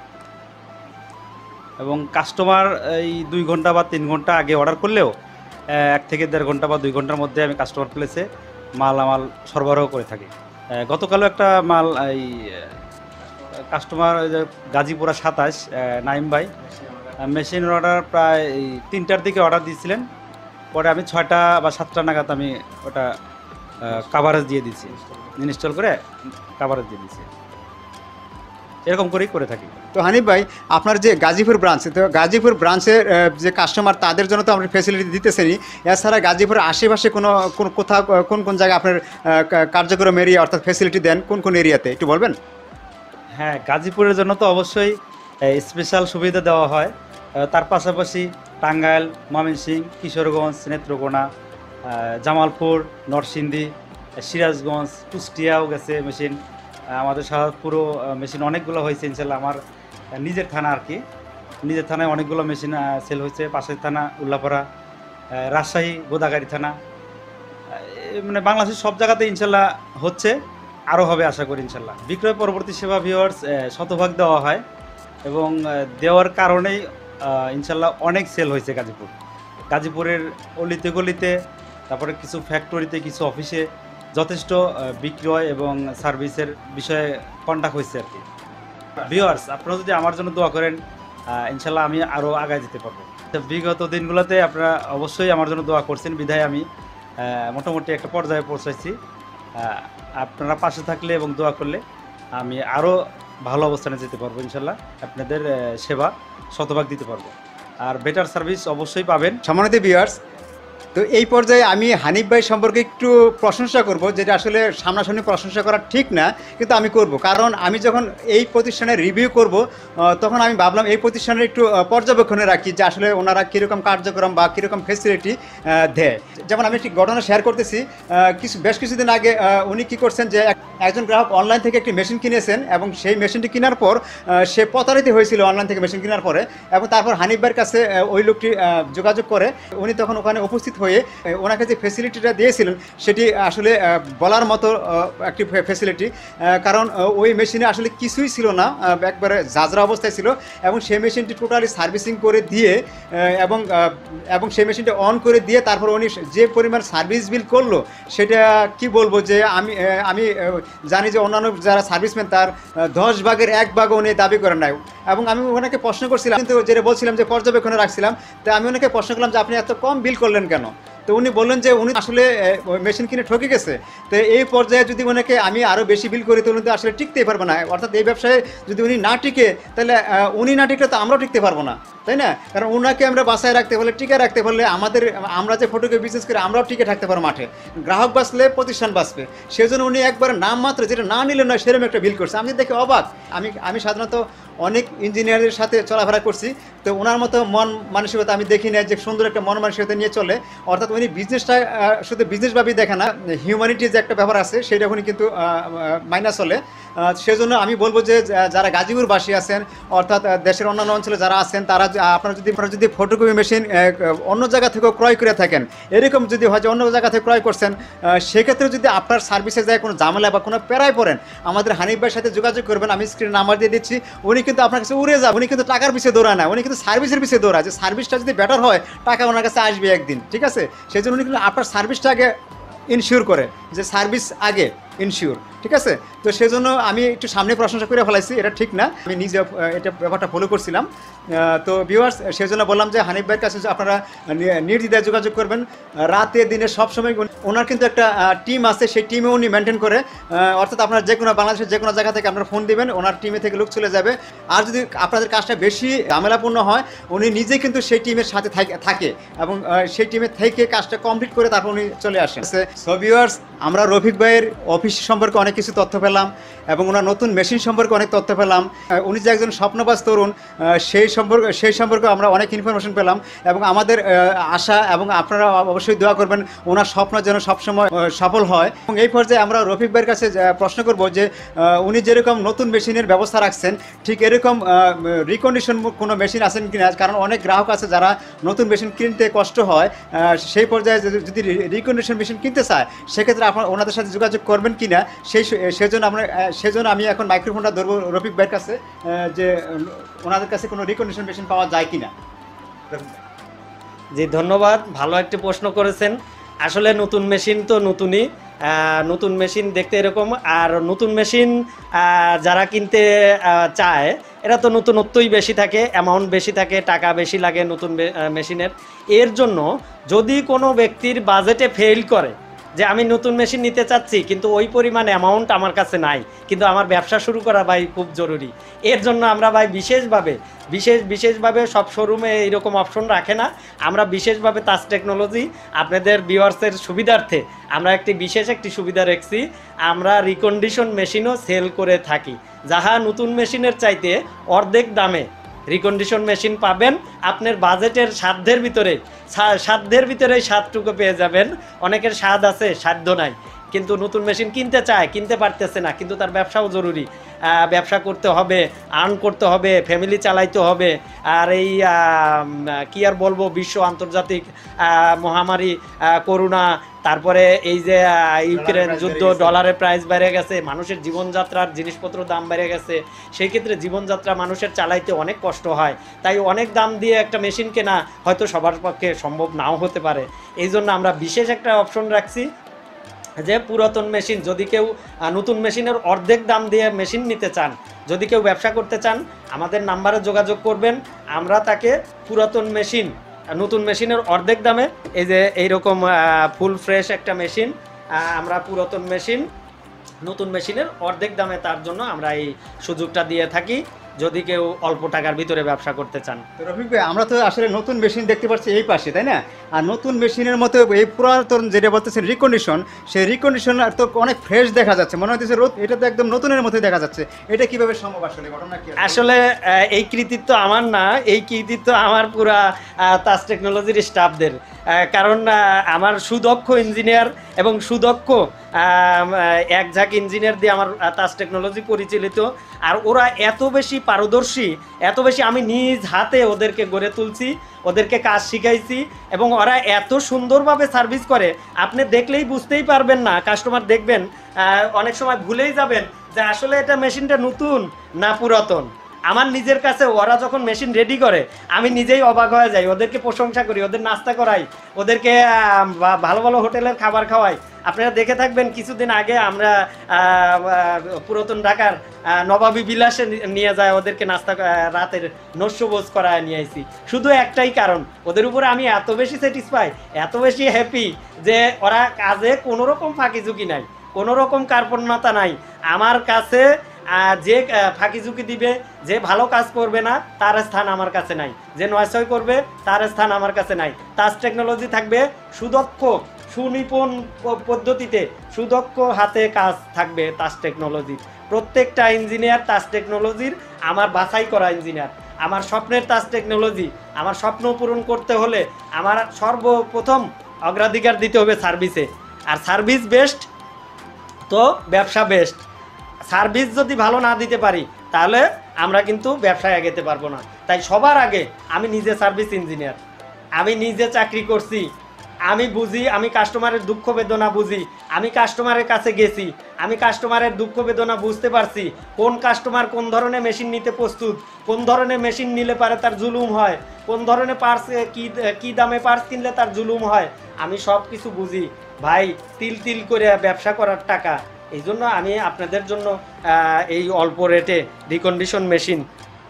এবং কাস্টমার এই 2 ঘন্টা বা 3 ঘন্টা আগে অর্ডার করলেও 1 থেকে 1.5 ঘন্টা বা 2 ঘন্টার মধ্যে আমি কাস্টমার প্লেসে মাল সরবরাহ করে থাকি। গতকালও একটা মাল এই কাস্টমার গাজীপুরা 27 নাইম ভাই মেশিন অর্ডার প্রায় 3টার দিকে অর্ডার দিয়েছিলেন, পরে আমি 6টা বা 7টা নাগাদ আমি ওটা কাভারেজ দিয়ে দিচ্ছি, ইনস্টল করে কাভারেজ দিয়ে দিচ্ছি, এরকম করেই করে থাকি। তো হানিফ ভাই, আপনার যে গাজীপুর ব্রাঞ্চ, তো গাজীপুর ব্রাঞ্চের যে কাস্টমার তাদের জন্য তো আপনি ফ্যাসিলিটি দিতেছেনই, এছাড়া গাজীপুরের আশেপাশে কোথাও কোন জায়গায় আপনার কার্যক্রম এরিয়া অর্থাৎ ফ্যাসিলিটি দেন, কোন এরিয়াতে একটু বলবেন? হ্যাঁ, গাজীপুরের জন্য তো অবশ্যই স্পেশাল সুবিধা দেওয়া হয়। তার পাশাপাশি টাঙ্গাইল, ময়মনসিংহ, কিশোরগঞ্জ, নেত্রকোনা, জামালপুর, নরসিংদী, সিরাজগঞ্জ, কুষ্টিয়াও গেছে মেশিন। আমাদের পুরো মেশিন অনেকগুলো হয়েছে ইনশাল্লাহ। আমার নিজের থানা আর কি, নিজের থানায় অনেকগুলো মেশিন সেল হয়েছে। পাশের থানা উল্লাপাড়া, রাজশাহী, গোদাগাড়ি থানা, মানে বাংলাদেশের সব জায়গাতে ইনশাল্লাহ হচ্ছে, আরও হবে আশা করি ইনশাল্লাহ। বিক্রয় পরবর্তী সেবা ভিউয়ার্স শতভাগ দেওয়া হয়, এবং দেওয়ার কারণেই ইনশাল্লাহ অনেক সেল হয়েছে গাজীপুরের অলিতে গলিতে, তারপরে কিছু ফ্যাক্টরিতে, কিছু অফিসে যথেষ্ট বিক্রয় এবং সার্ভিসের বিষয়ে কন্টাক্ট হয়েছে আর কি। ভিউয়ার্স, আপনারা যদি আমার জন্য দোয়া করেন, ইনশাল্লাহ আমি আরও আগায় যেতে পারবো। তো বিগত দিনগুলোতে আপনারা অবশ্যই আমার জন্য দোয়া করছেন, বিধায় আমি মোটামুটি একটা পর্যায়ে পৌঁছাইছি। আপনারা পাশে থাকলে এবং দোয়া করলে আমি আরও ভালো অবস্থানে যেতে পারবো ইনশাল্লাহ। আপনাদের সেবা শতভাগ দিতে পারবো, আর বেটার সার্ভিস অবশ্যই পাবেন। সম্মানিত ভিউয়ার্স, তো এই পর্যায়ে আমি হানিফ ভাই সম্পর্কে একটু প্রশংসা করব, যেটা আসলে সামনাসামনি প্রশংসা করা ঠিক না, কিন্তু আমি করব। কারণ আমি যখন এই প্রতিষ্ঠানের রিভিউ করব, তখন আমি ভাবলাম এই প্রতিষ্ঠানের একটু পর্যবেক্ষণে রাখি যে আসলে ওনারা কীরকম কার্যক্রম বা কীরকম ফেসিলিটি দেয়। যেমন আমি একটি ঘটনা শেয়ার করতেছি। বেশ কিছুদিন আগে উনি কী করছেন, যে একজন গ্রাহক অনলাইন থেকে একটি মেশিন কিনেছেন, এবং সেই মেশিনটি কেনার পর সে প্রতারিত হয়েছিল অনলাইন থেকে মেশিন কেনার পরে, এবং তারপর হানিফ ভাইয়ের কাছে ওই লোকটি যোগাযোগ করে। উনি তখন ওখানে উপস্থিত হয়ে ওনাকে যে ফেসিলিটিটা দিয়েছিলেন সেটি আসলে বলার মতো একটি ফেসিলিটি। কারণ ওই মেশিনে আসলে কিছুই ছিল না, একবারে ঝাঁঝরা অবস্থায় ছিল, এবং সেই মেশিনটি টোটালি সার্ভিসিং করে দিয়ে এবং সেই মেশিনটা অন করে দিয়ে তারপর উনি যে পরিমাণ সার্ভিস বিল করলো, সেটা কি বলবো, যে আমি জানি যে অন্যান্য যারা সার্ভিসম্যান তার 10 ভাগের 1 ভাগও উনি দাবি করেন নাই। এবং আমি ওনাকে প্রশ্ন করছিলাম, কিন্তু যেটা বলছিলাম যে পর্যবেক্ষণে রাখছিলাম, তো আমি ওনাকে প্রশ্ন করলাম যে আপনি এত কম বিল করলেন কেন? তো উনি বললেন যে উনি আসলে মেশিন কিনে ঠকে গেছে। তো এই পর্যায়ে যদি ওনাকে আমি আরও বেশি বিল করি, তো উনি তো আসলে টিকতেই পারবে না। অর্থাৎ এই ব্যবসায় যদি উনি না টিকে, তাহলে উনি না টিকলে তো আমরাও টিকতে পারবো না, তাই না? কারণ ওনাকে আমরা বাসায় রাখতে পারলে, টিকে রাখতে পারলে আমরা যে ফটোকে বিজনেস করে আমরাও টিকে থাকতে পারবো মাঠে। গ্রাহক বাঁচলে প্রতিষ্ঠান বাঁচবে। সেই জন্য উনি একবার নামমাত্র যেটা না নিলে নয় সেরকম একটা বিল করছে। আমি দেখে অবাক। আমি সাধারণত অনেক ইঞ্জিনিয়ারের সাথে চলাফেরা করছি, তো ওনার মতো মন মানসিকতা আমি দেখি না, যে সুন্দর একটা মন মানসিকতা নিয়ে চলে। অর্থাৎ উনি বিজনেসটা শুধু বিজনেসভাবেই দেখে না, হিউম্যানিটির যে একটা ব্যাপার আছে সেটা উনি কিন্তু মাইনাস চলে। সেজন্য আমি বলবো যে যারা গাজীপুরবাসী আছেন, অর্থাৎ দেশের অন্যান্য অঞ্চলে যারা আছেন, তারা আপনারা যদি ফটোকপি মেশিন অন্য জায়গা থেকেও ক্রয় করে থাকেন, এরকম যদি হয় যে অন্য জায়গা থেকে ক্রয় করছেন, সেক্ষেত্রে যদি আপনার সার্ভিসে যায় কোনো ঝামেলা বা কোনো প্যারায় পড়েন, আমাদের হানিফ ভাইয়ের সাথে যোগাযোগ করবেন। আমি স্ক্রিনে নাম্বার দিয়ে দিচ্ছি। উনি কিন্তু আপনার কাছে উড়ে যাবে। উনি কিন্তু টাকার পিছিয়ে দৌড়ায় না, উনি কিন্তু সার্ভিসের পিছিয়ে দৌড়ায়। যে সার্ভিসটা যদি বেটার হয়, টাকা ওনার কাছে আসবে একদিন, ঠিক আছে? সেই জন্য উনি কিন্তু আপনার সার্ভিসটা আগে ইনশিওর করে, যে সার্ভিস আগে। ইনশিওর, ঠিক আছে। তো সেজন্য আমি একটু সামনে প্রশংসা করে ফেলাইছি, এটা ঠিক না, আমি নিজে এটা ব্যাপারটা ফলো করছিলাম। তো ভিউয়ার্স, সেজন্য বললাম যে হানিফ ভাইয়ের কাছে আপনারা নির্দ্বিধায় যোগাযোগ করবেন, রাতে দিনে সবসময়। ওনার কিন্তু একটা টিম আছে, সেই টিমে উনি মেনটেন করে, অর্থাৎ আপনারা যে কোনো বাংলাদেশের যে কোনো জায়গা থেকে আপনারা ফোন দিবেন, ওনার টিমে থেকে লোক চলে যাবে। আর যদি আপনাদের কাজটা বেশি ঝামেলাপূর্ণ হয়, উনি নিজে কিন্তু সেই টিমের সাথে থাকে এবং সেই টিমে থেকে কাজটা কমপ্লিট করে তারপর উনি চলে আসেন। সো ভিউয়ার্স, আমরা রফিক ভাইয়ের অফিস সম্পর্কে অনেক কিছু তথ্য পেলাম এবং ওনার নতুন মেশিন সম্পর্কে অনেক তথ্য পেলাম। উনি যে একজন স্বপ্নবাজ তরুণ, সেই সম্পর্কে আমরা অনেক ইনফরমেশন পেলাম এবং আমাদের আশা এবং আপনারা অবশ্যই দোয়া করবেন ওনার স্বপ্ন যেন সবসময় সফল হয়। এবং এই পর্যায়ে আমরা রফিক ভাইয়ের কাছে প্রশ্ন করব যে উনি যেরকম নতুন মেশিনের ব্যবস্থা রাখছেন, ঠিক এরকম রিকন্ডিশন কোনো মেশিন আছেন কিনা, কারণ অনেক গ্রাহক আছে যারা নতুন মেশিন কিনতে কষ্ট হয়, সেই পর্যায়ে যদি রিকন্ডিশন মেশিন কিনতে চায়, সেক্ষেত্রে আপনারা ওনাদের সাথে যোগাযোগ করবেন কিনা, সেজন্য আমি এখন মাইক্রোফোনটা ধরবো রফিক ভাইয়ের কাছে, যে ওনাদের কাছে কোনো রিকন্ডিশন মেশিন পাওয়া যায় কিনা। জি ধন্যবাদ, ভালো একটি প্রশ্ন করেছেন। আসলে নতুন মেশিন তো নতুনই, নতুন মেশিন দেখতে এরকম, আর নতুন মেশিন যারা কিনতে চায় এরা তো নতুনত্বই বেশি থাকে, অ্যামাউন্ট বেশি থাকে, টাকা বেশি লাগে নতুন মেশিনের। এর জন্য যদি কোনো ব্যক্তির বাজেটে ফেল করে যে আমি নতুন মেশিন নিতে চাচ্ছি কিন্তু ওই পরিমাণ অ্যামাউন্ট আমার কাছে নাই, কিন্তু আমার ব্যবসা শুরু করা ভাই খুব জরুরি, এর জন্য আমরা ভাই বিশেষভাবে সব শোরুমে এইরকম অপশন রাখে না। আমরা বিশেষভাবে তাজ টেকনোলজি আপনাদের ভিউয়ার্সের সুবিধার্থে আমরা বিশেষ একটি সুবিধা রেখেছি, আমরা রিকন্ডিশন মেশিনও সেল করে থাকি, যাহা নতুন মেশিনের চাইতে অর্ধেক দামে রিকন্ডিশন মেশিন পাবেন। আপনার বাজেটের সাধ্যের ভিতরেই স্বাদটুকু পেয়ে যাবেন। অনেকের স্বাদ আছে, সাধ্য নাই, কিন্তু নতুন মেশিন কিনতে চায়, কিনতে পারতেছে না, কিন্তু তার ব্যবসাও জরুরি, ব্যবসা করতে হবে, আর্ন করতে হবে, ফ্যামিলি চালাইতে হবে। আর এই কি আর বলবো, বিশ্ব আন্তর্জাতিক মহামারী করোনা, তারপরে এই যে ইউক্রেন যুদ্ধ, ডলারের প্রাইস বেড়ে গেছে, মানুষের জীবনযাত্রার জিনিসপত্র দাম বেড়ে গেছে, সেই ক্ষেত্রে জীবনযাত্রা মানুষের চালাইতে অনেক কষ্ট হয়। তাই অনেক দাম দিয়ে একটা মেশিন কেনা হয়তো সবার পক্ষে সম্ভব নাও হতে পারে। এই জন্য আমরা বিশেষ একটা অপশন রাখছি যে পুরাতন মেশিন, যদি কেউ নতুন মেশিনের অর্ধেক দাম দিয়ে মেশিন নিতে চান, যদি কেউ ব্যবসা করতে চান, আমাদের নাম্বারে যোগাযোগ করবেন, আমরা তাকে পুরাতন মেশিন নতুন মেশিনের অর্ধেক দামে, এই যে এইরকম ফুল ফ্রেশ একটা মেশিন, আমরা পুরাতন মেশিন নতুন মেশিনের অর্ধেক দামে তার জন্য আমরা এই সুযোগটা দিয়ে থাকি, যদি কেউ অল্প টাকার ভিতরে ব্যবসা করতে চান। রফিক ভাই, আমরা তো আসলে নতুন মেশিন দেখতে পাচ্ছি এই পাশে, তাই না? আর নতুন মেশিনের মতো এই পুরাতন যেটা বলতেছেন রিকন্ডিশন, সেই রিকন্ডিশন তো অনেক ফ্রেশ দেখা যাচ্ছে, মনে হচ্ছে এটা তো একদম নতুনের মতোই দেখা যাচ্ছে। এটা কিভাবে সম্ভব, আসলে ঘটনা কি? আসলে এই কৃতিত্ব আমার না, এই কৃতিত্ব আমার পুরা তাজ টেকনোলজির স্টাফদের, কারণ আমার সুদক্ষ ইঞ্জিনিয়ার এবং সুদক্ষ এক ঝাঁক ইঞ্জিনিয়ার দিয়ে আমার তাজ টেকনোলজি পরিচালিত। আর ওরা এত বেশি পারদর্শী, এত বেশি, আমি নিজ হাতে ওদেরকে গড়ে তুলছি, ওদেরকে কাজ শিখাইছি এবং ওরা এত সুন্দরভাবে সার্ভিস করে, আপনি দেখলেই বুঝতেই পারবেন না। কাস্টমার দেখবেন অনেক সময় ভুলেই যাবেন যে আসলে এটা মেশিনটা নতুন না পুরাতন। আমার নিজের কাছে ওরা যখন মেশিন রেডি করে আমি নিজেই অবাক হয়ে যাই, ওদেরকে প্রশংসা করি, ওদের নাস্তা করাই, ওদেরকে ভালো ভালো হোটেলের খাবার খাওয়াই। আপনারা দেখে থাকবেন কিছুদিন আগে আমরা পুরাতন ঢাকার নবাবী বিলাসে নিয়ে যায়, ওদেরকে নাস্তা রাতের নস্যভোজ করায় নিয়ে আসি, শুধু একটাই কারণ, ওদের উপরে আমি এত বেশি স্যাটিসফাই, এত বেশি হ্যাপি যে ওরা কাজে কোনো রকম ফাঁকি ঝুঁকি নাই, কোনো রকম কার্পণ্যতা নাই। আমার কাছে যে ফাঁকি ঝুঁকি দিবে, যে ভালো কাজ করবে না, তার স্থান আমার কাছে নাই, যে নয়ছয় করবে তার স্থান আমার কাছে নাই। তাজ টেকনোলজি থাকবে সুদক্ষ, সুনিপুণ পদ্ধতিতে, সুদক্ষ হাতে কাজ থাকবে তাজ টেকনোলজি। প্রত্যেকটা ইঞ্জিনিয়ার তাজ টেকনোলজির আমার বাছাই করা ইঞ্জিনিয়ার। আমার স্বপ্নের তাজ টেকনোলজি, আমার স্বপ্ন পূরণ করতে হলে আমার সর্বপ্রথম অগ্রাধিকার দিতে হবে সার্ভিসে, আর সার্ভিস বেস্ট তো ব্যবসা বেস্ট। সার্ভিস যদি ভালো না দিতে পারি তাহলে আমরা কিন্তু ব্যবসায় এগোতে পারবো না। তাই সবার আগে আমি নিজে সার্ভিস ইঞ্জিনিয়ার, আমি নিজে চাকরি করছি, আমি বুঝি, আমি কাস্টমারের দুঃখ বেদনা বুঝি, আমি কাস্টমারের কাছে গেছি, আমি কাস্টমারের দুঃখ বেদনা বুঝতে পারছি, কোন কাস্টমার কোন ধরনের মেশিন নিতে প্রস্তুত, কোন ধরনের মেশিন নিলে পারে তার জুলুম হয়, কোন ধরনের পার্টস কি দামে পার্টস কিনলে তার জুলুম হয়, আমি সব কিছু বুঝি। ভাই তিল তিল করে ব্যবসা করার টাকা এই জন্য আমি আপনাদের জন্য এই অল্প রেটে recondition machine,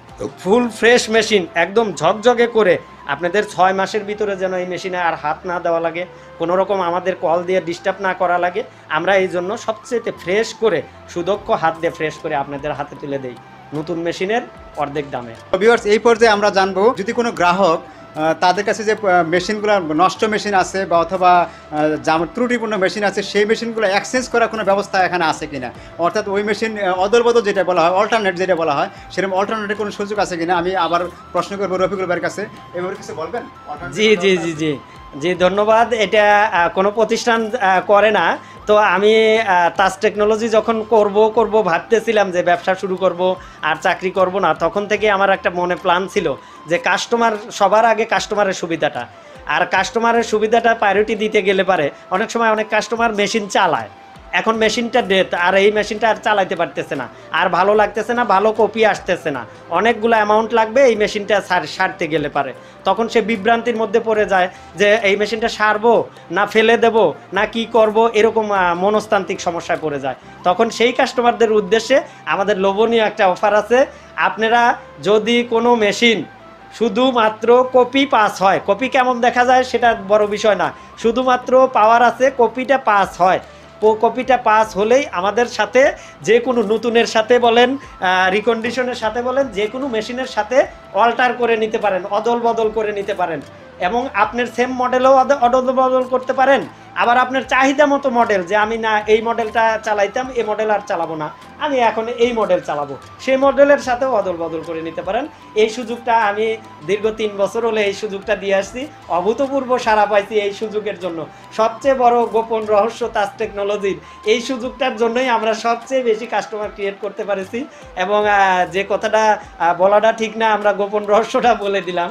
full fresh machine, একদম ঝকঝকে করে আপনাদের 6 মাসের ভিতরে যেন এই মেশিনে আর হাত না দেওয়া লাগে, কোনো রকম আমাদের কল দিয়ে ডিস্টার্ব না করা লাগে, আমরা এই জন্য সবচেয়ে ফ্রেশ করে সুদক্ষ হাত দিয়ে ফ্রেশ করে আপনাদের হাতে তুলে দেই নতুন মেশিনের অর্ধেক দামে। ভিউয়ার্স, এই পর্যায়ে আমরা জানবো যদি কোনো গ্রাহক তাদের কাছে যে মেশিনগুলো নষ্ট মেশিন আছে বা অথবা ত্রুটিপূর্ণ মেশিন আছে, সেই মেশিনগুলো এক্সচেঞ্জ করার কোনো ব্যবস্থা এখানে আছে কিনা, অর্থাৎ ওই মেশিন অদল বদল যেটা বলা হয়, অল্টারনেট যেটা বলা হয়, সেরকম অল্টারনেটের কোনো সুযোগ আছে কিনা আমি আবার প্রশ্ন করবো রফিকুল ভাইয়ের কাছে। এভাবে কিছু বলবেন? জি জি জি জি জি ধন্যবাদ। এটা কোনো প্রতিষ্ঠান করে না, তো আমি তাজ টেকনোলজি যখন করব ভাবতেছিলাম যে ব্যবসা শুরু করব আর চাকরি করব না, তখন থেকে আমার একটা মনে প্ল্যান ছিল যে কাস্টমার, সবার আগে কাস্টমারের সুবিধাটা, আর কাস্টমারের সুবিধাটা প্রায়োরিটি দিতে গেলে পারে অনেক সময় অনেক কাস্টমার মেশিন চালায়, এখন মেশিনটা ডেথ, আর এই মেশিনটা আর চালাইতে পারতেছে না, আর ভালো লাগতেছে না, ভালো কপি আসতেছে না, অনেকগুলো অ্যামাউন্ট লাগবে এই মেশিনটা সারতে গেলে পারে, তখন সে বিভ্রান্তির মধ্যে পড়ে যায় যে এই মেশিনটা সারবো না ফেলে দেব না কি করব, এরকম মনস্তান্ত্রিক সমস্যায় পড়ে যায়। তখন সেই কাস্টমারদের উদ্দেশ্যে আমাদের লোভনীয় একটা অফার আছে। আপনারা যদি কোনো মেশিন শুধুমাত্র কপি পাস হয়, কপি কেমন দেখা যায় সেটা বড় বিষয় না, শুধুমাত্র পাওয়ার আছে কপিটা পাস হয়, কপিটা পাস হলেই আমাদের সাথে যে কোনো নতুনের সাথে বলেন, রিকন্ডিশনের সাথে বলেন, যে কোনো মেশিনের সাথে অল্টার করে নিতে পারেন, অদল বদল করে নিতে পারেন, এবং আপনার সেম মডেলও অদল বদল করতে পারেন। আবার আপনার চাহিদা মতো মডেল, যে আমি না এই মডেলটা চালাইতাম, এই মডেল আর চালাবো না, আমি এখন এই মডেল চালাবো, সেই মডেলের সাথেও অদল বদল করে নিতে পারেন। এই সুযোগটা আমি দীর্ঘ 3 বছর হলে এই সুযোগটা দিয়ে আসছি, অভূতপূর্ব সাড়া পাইছি এই সুযোগের জন্য। সবচেয়ে বড় গোপন রহস্য তাজ টেকনোলজির, এই সুযোগটার জন্যই আমরা সবচেয়ে বেশি কাস্টমার ক্রিয়েট করতে পারেছি, এবং যে কথাটা বলাটা ঠিক না, আমরা গোপন রহস্যটা বলে দিলাম।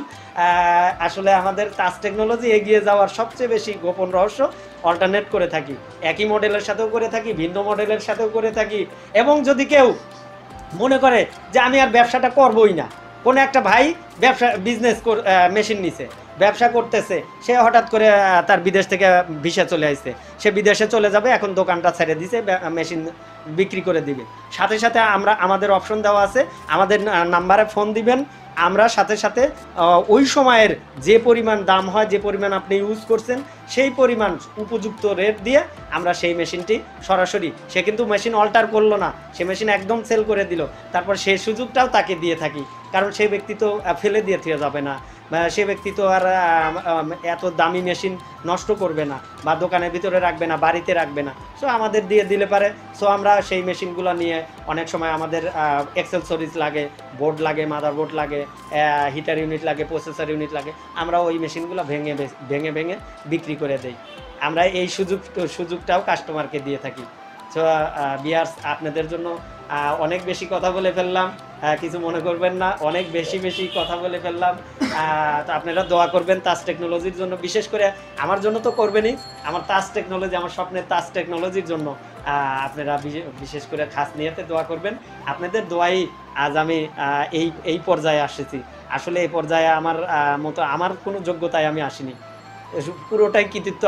আসলে আমাদের তাজ টেকনোলজি এগিয়ে যাওয়ার সবচেয়ে বেশি গোপন রহস্য অল্টারনেট করে থাকি, একই মডেলের সাথেও করে থাকি, ভিন্ন মডেলের সাথেও করে থাকি। এবং যদি কেউ মনে করে যে আমি আর ব্যবসাটা করবই না, কোনো একটা ভাই বিজনেস মেশিন নিছে, ব্যবসা করতেছে, সে হঠাৎ করে তার বিদেশ থেকে ভিসা চলে আসছে, সে বিদেশে চলে যাবে, এখন দোকানটা ছেড়ে দিছে, মেশিন বিক্রি করে দিবে, সাথে সাথে আমাদের অপশন দেওয়া আছে, আমাদের নাম্বারে ফোন দিবেন, আমরা সাথে সাথে ওই সময়ের যে পরিমাণ দাম হয়, যে পরিমাণ আপনি ইউজ করছেন, সেই পরিমাণ উপযুক্ত রেট দিয়ে আমরা সেই মেশিনটি সরাসরি, সে কিন্তু মেশিন অল্টার করলো না, সে মেশিন একদম সেল করে দিল, তারপর সেই সুযোগটাও তাকে দিয়ে থাকি, কারণ সেই ব্যক্তি তো ফেলে দিয়ে থেকে যাবে না, সে ব্যক্তি তো আর এত দামি মেশিন নষ্ট করবে না, বা দোকানের ভিতরে রাখবে না, বাড়িতে রাখবে না, সো আমাদের দিয়ে দিলে পারে। সো আমরা সেই মেশিনগুলো নিয়ে অনেক সময় আমাদের এক্সেসরিজ লাগে, বোর্ড লাগে, মাদারবোর্ড লাগে, হিটার ইউনিট লাগে, প্রসেসর ইউনিট লাগে, আমরা ওই মেশিনগুলো ভেঙে ভেঙে বিক্রি করে দেই। আমরা এই সুযোগটাও কাস্টমারকে দিয়ে থাকি। সো বিয়ার্স, আপনাদের জন্য অনেক বেশি কথা বলে ফেললাম, কিছু মনে করবেন না, অনেক বেশি কথা বলে ফেললাম। তো আপনারা দোয়া করবেন তাজ টেকনোলজির জন্য, বিশেষ করে আমার জন্য তো করবেনই, আমার তাজ টেকনোলজি, আমার স্বপ্নের তাজ টেকনোলজির জন্য আপনারা বিশেষ করে খাস নিয়েতে দোয়া করবেন। আপনাদের দোয়াই আজ আমি এই পর্যায়ে আসেছি। আসলে এই পর্যায়ে আমার কোনো যোগ্যতায় আমি আসিনি, পুরোটাই কৃতিত্ব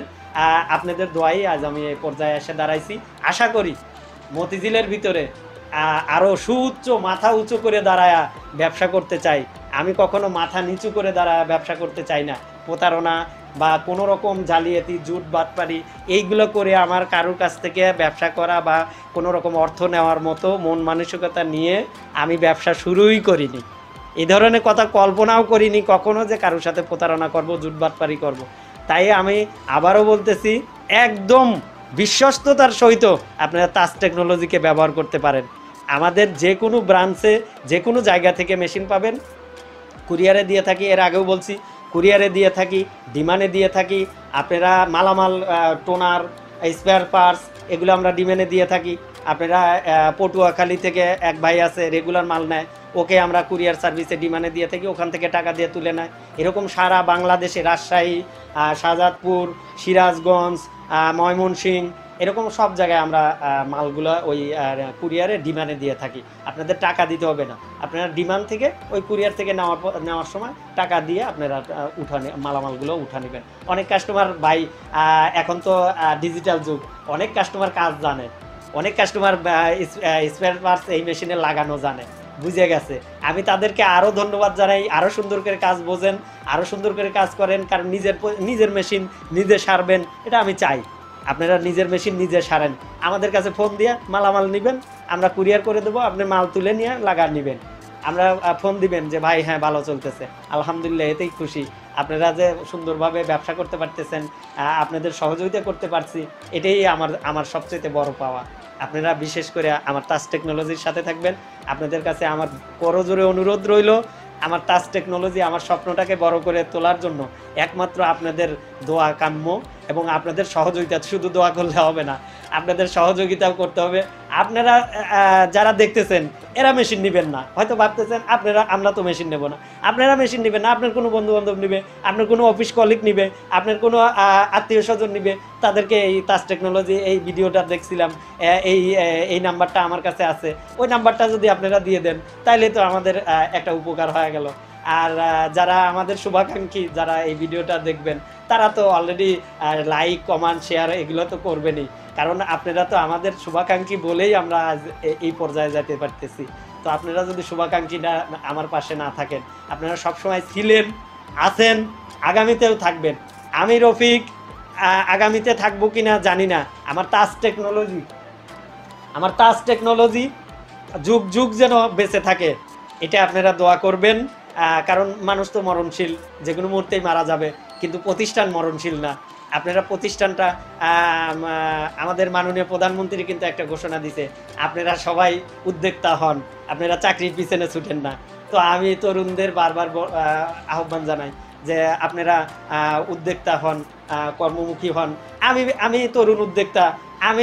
আপনাদের দোয়াই আজ আমি এই পর্যায়ে এসে দাঁড়াইছি। আশা করি মতিঝিলের ভিতরে আরও সুউচ্চ মাথা উঁচু করে দাঁড়ায়া ব্যবসা করতে চাই। আমি কখনো মাথা নিচু করে দাঁড়ায় ব্যবসা করতে চাই না। প্রতারণা বা কোনো রকম জালিয়াতি, জুট বাটপারি এইগুলো করে আমার কারোর কাছ থেকে ব্যবসা করা বা কোনো রকম অর্থ নেওয়ার মতো মন মানসিকতা নিয়ে আমি ব্যবসা শুরুই করিনি। এই ধরনের কথা কল্পনাও করিনি কখনো যে কারোর সাথে প্রতারণা করব, জুট বাটপারি করব। তাই আমি আবারও বলতেছি, একদম বিশ্বস্ততার সহিত আপনারা তাজ টেকনোলজিকে ব্যবহার করতে পারেন। আমাদের যে কোনো ব্রাঞ্চে, যে কোনো জায়গা থেকে মেশিন পাবেন। কুরিয়ারে দিয়ে থাকি, এর আগেও বলছি, কুরিয়ারে দিয়ে থাকি, ডিমান্ডে দিয়ে থাকি। আপনারা মালামাল, টোনার, স্পেয়ার পার্টস, এগুলো আমরা ডিমান্ডে দিয়ে থাকি। আপনারা পটুয়াখালী থেকে এক ভাই আছে, রেগুলার মাল নেয়, ওকে আমরা কুরিয়ার সার্ভিসে ডিমান্ডে দিয়ে থাকি, ওখান থেকে টাকা দিয়ে তুলে নেয়। এরকম সারা বাংলাদেশে রাজশাহী, শাহজাদপুর, সিরাজগঞ্জ, ময়মনসিংহ, এরকম সব জায়গায় আমরা মালগুলো ওই কুরিয়ারে ডিমান্ডে দিয়ে থাকি। আপনাদের টাকা দিতে হবে না, আপনারা ডিমান্ড থেকে ওই কুরিয়ার থেকে নেওয়ার সময় টাকা দিয়ে আপনারা মালামালগুলো উঠা নেবেন। অনেক কাস্টমার ভাই, এখন তো ডিজিটাল যুগ, অনেক কাস্টমার কাজ জানে, অনেক কাস্টমার স্পেয়ার পার্টস এই মেশিনে লাগানো জানে, বুঝে গেছে। আমি তাদেরকে আরও ধন্যবাদ জানাই, আরও সুন্দর করে কাজ বোঝেন, আরও সুন্দর করে কাজ করেন, কারণ নিজের মেশিন নিজে সারবেন এটা আমি চাই। আপনারা নিজের মেশিন নিজে সারেন, আমাদের কাছে ফোন দিয়ে মালামাল নেবেন, আমরা কুরিয়ার করে দেবো, আপনি মাল তুলে নিয়ে লাগা নেবেন। আমরা ফোন দিবেন যে ভাই হ্যাঁ ভালো চলতেছে, আলহামদুলিল্লাহ, এতেই খুশি। আপনারা যে সুন্দরভাবে ব্যবসা করতে পারতেছেন, আপনাদের সহযোগিতা করতে পারছি, এটাই আমার সবচেয়ে বড় পাওয়া। আপনারা বিশেষ করে আমার টাচ টেকনোলজির সাথে থাকবেন। আপনাদের কাছে আমার করজোরে অনুরোধ রইল, আমার টাচ টেকনোলজি আমার স্বপ্নটাকে বড় করে তোলার জন্য একমাত্র আপনাদের দোয়া কাম্য, এবং আপনাদের সহযোগিতা। শুধু দোয়া করলে হবে না, আপনাদের সহযোগিতাও করতে হবে। আপনারা যারা দেখতেছেন এরা মেশিন নেবেন না, হয়তো ভাবতেছেন আমরা তো মেশিন নেব না। আপনারা মেশিন নেবেন না, আপনার কোনো বন্ধুবান্ধব নেবে, আপনার কোনো অফিস কলিগ নেবে, আপনার কোনো আত্মীয় স্বজন নেবে, তাদেরকে এই টাচ টেকনোলজি এই ভিডিওটা দেখছিলাম, এই নাম্বারটা আমার কাছে আছে, ওই নাম্বারটা যদি আপনারা দিয়ে দেন তাহলে তো আমাদের একটা উপকার হয়ে গেল। আর যারা আমাদের শুভাকাঙ্ক্ষী, যারা এই ভিডিওটা দেখবেন, তারা তো অলরেডি লাইক কমেন্ট শেয়ার এগুলো তো করবেনই, কারণ আপনারা তো আমাদের শুভাকাঙ্ক্ষী বলেই আমরা আজ এই পর্যায়ে যেতে পারতেছি। তো আপনারা যদি শুভাকাঙ্ক্ষী না আমার পাশে না থাকেন, আপনারা সবসময় ছিলেন, আছেন, আগামীতেও থাকবেন। আমি রফিক আগামীতে থাকবো কিনা জানি না, আমার টাচ টেকনোলজি যুগ যুগ যেন বেঁচে থাকে, এটা আপনারা দোয়া করবেন। কারণ মানুষ তো মরণশীল, যে কোনো মুহূর্তেই মারা যাবে, কিন্তু প্রতিষ্ঠান মরণশীল না। আপনারা প্রতিষ্ঠানটা, আমাদের মাননীয় প্রধানমন্ত্রী কিন্তু একটা ঘোষণা দিছে, আপনারা সবাই উদ্যোক্তা হন, আপনারা চাকরির পিছনে ছুটেন না। তো আমি তরুণদের বারবার আহ্বান জানাই যে আপনারা উদ্যোক্তা হন, কর্মমুখী হন। আমি তরুণ উদ্যোক্তা, আমি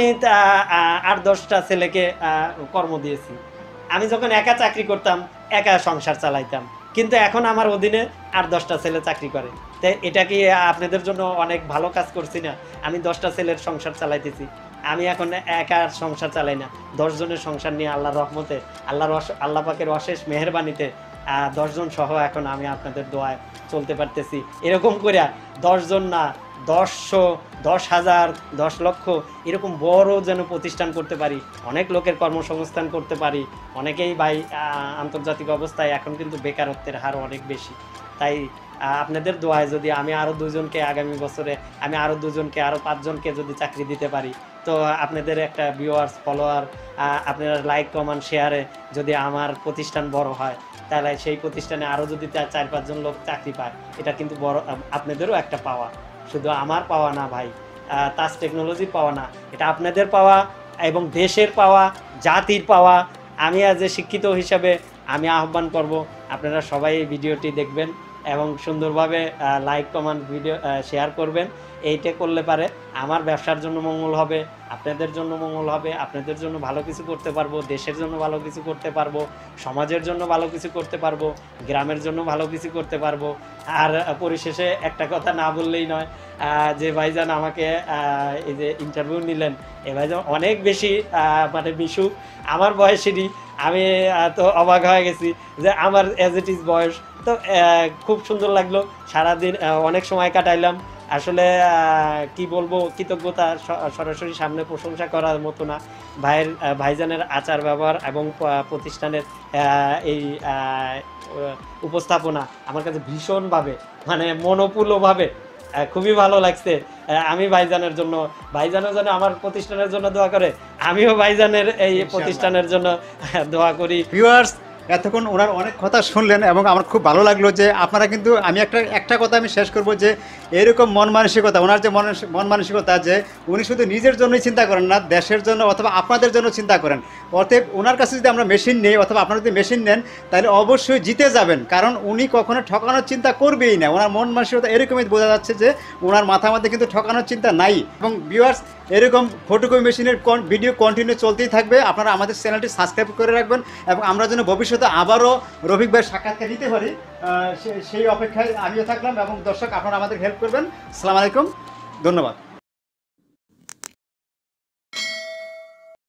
8-10টা ছেলেকে কর্ম দিয়েছি। আমি যখন একা চাকরি করতাম, একা সংসার চালাইতাম, কিন্তু এখন আমার অধীনে 8-10টা ছেলে চাকরি করে। তাই এটা কি আপনাদের জন্য অনেক ভালো কাজ করছি না? আমি 10টা ছেলের সংসার চালাইতেছি, আমি এখন একা সংসার চালাই না, 10 জনের সংসার নিয়ে আল্লাহর রহমতে, আল্লাহ পাকের অশেষ মেহেরবানিতে 10 জন সহ এখন আমি আপনাদের দোয়ায় চলতে পারতেছি। এরকম করে 10 জন না, 100, 10,000, 10 লক্ষ এরকম বড় যেন প্রতিষ্ঠান করতে পারি, অনেক লোকের কর্মসংস্থান করতে পারি। অনেকেই ভাই আন্তর্জাতিক অবস্থায় এখন কিন্তু বেকারত্বের হার অনেক বেশি। তাই আপনাদের দোয়ায় যদি আমি আরও 2 জনকে আগামী বছরে, আমি আরও 2 জনকে, আরও 5 জনকে যদি চাকরি দিতে পারি, তো আপনাদের একটা ভিউয়ার্স, ফলোয়ার, আপনারা লাইক কমেন্ট শেয়ারে যদি আমার প্রতিষ্ঠান বড় হয়, তাহলে সেই প্রতিষ্ঠানে আরও যদি 4-5 জন লোক চাকরি পায়, এটা কিন্তু বড়, আপনাদেরও একটা পাওয়া, শুধু আমার পাওয়া না ভাই, টাচ টেকনোলজির পাওয়া না, এটা আপনাদের পাওয়া এবং দেশের পাওয়া, জাতির পাওয়া। আমি আজ শিক্ষিত হিসাবে আমি আহ্বান করব, আপনারা সবাই এই ভিডিওটি দেখবেন এবং সুন্দরভাবে লাইক কমেন্ট ভিডিও শেয়ার করবেন। এইটা করলে পারে আমার ব্যবসার জন্য মঙ্গল হবে, আপনাদের জন্য মঙ্গল হবে, আপনাদের জন্য ভালো কিছু করতে পারবো, দেশের জন্য ভালো কিছু করতে পারবো, সমাজের জন্য ভালো কিছু করতে পারবো, গ্রামের জন্য ভালো কিছু করতে পারবো। আর পরিশেষে একটা কথা না বললেই নয়, যে ভাইজান আমাকে এই যে ইন্টারভিউ নিলেন, এ ভাইজান অনেক বেশি মানে মিশুক, আমার বয়সেরই। আমি তো অবাক হয়ে গেছি যে আমার অ্যাজ ইট ইজ বয়স। তো খুব সুন্দর লাগলো, সারাদিন অনেক সময় কাটাইলাম। আসলে কি বলবো, কৃতজ্ঞতা সরাসরি সামনে প্রশংসা করার মতো না। ভাইজানের আচার ব্যবহার এবং প্রতিষ্ঠানের এই উপস্থাপনা আমার কাছে ভীষণভাবে, মানে মনোপুলভাবে খুবই ভালো লাগছে। আমি ভাইজানের জন্য, ভাইজানের জন্য আমার প্রতিষ্ঠানের জন্য দোয়া করে, আমিও ভাইজানের এই প্রতিষ্ঠানের জন্য দোয়া করি। ভিউয়ার্স, এতক্ষণ ওনার অনেক কথা শুনলেন এবং আমার খুব ভালো লাগলো যে আপনারা কিন্তু, আমি একটা কথা আমি শেষ করব যে এরকম মন মানসিকতা, ওনার যে মন মানসিকতা, যে উনি শুধু নিজের জন্যই চিন্তা করেন না, দেশের জন্য অথবা আপনাদের জন্য চিন্তা করেন। অতএব ওনার কাছে যদি আমরা মেশিন নেই অথবা আপনারা যদি মেশিন নেন, তাহলে অবশ্যই জিতে যাবেন, কারণ উনি কখনো ঠকানোর চিন্তা করবেই না। ওনার মন মানসিকতা এরকমই বোঝা যাচ্ছে যে ওনার মাথার মধ্যে কিন্তু ঠকানোর চিন্তা নাই। এবং ভিউয়ার্স, এরকম ফটোকপি মেশিনের ভিডিও কন্টিনিউ চলতেই থাকবে। আপনারা আমাদের চ্যানেলটি সাবস্ক্রাইব করে রাখবেন এবং আমরা যেন ভবিষ্যতে আবারও রফিক ভাইয়ের সাক্ষাৎকার নিতে পারি, সেই অপেক্ষায় আমিও থাকলাম এবং দর্শক আপনারা আমাদের হেল্প করবেন। আসসালামু আলাইকুম, ধন্যবাদ।